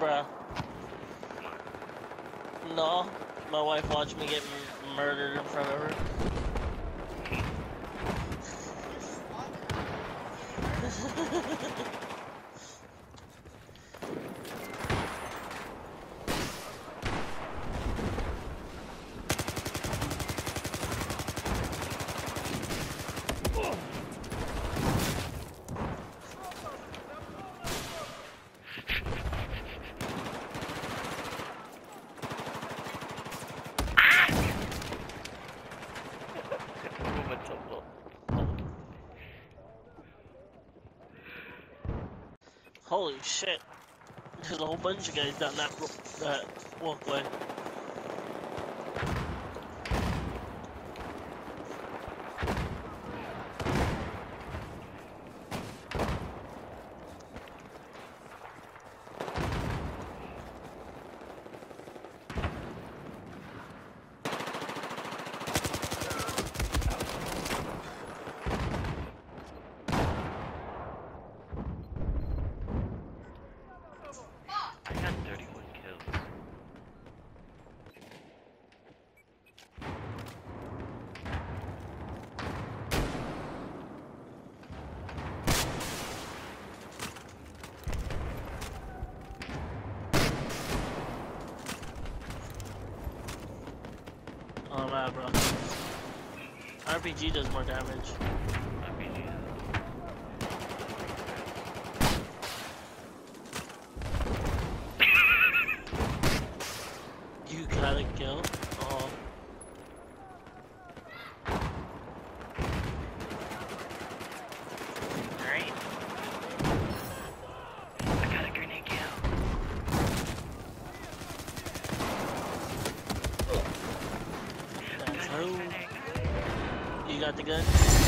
Bruh. No, my wife watched me get murdered in front of her. Holy shit. There's a whole bunch of guys down that walkway. Oh man, bro. RPG does more damage. You got a kill? Oh. Alright. I got a grenade kill. That's who. You got the gun?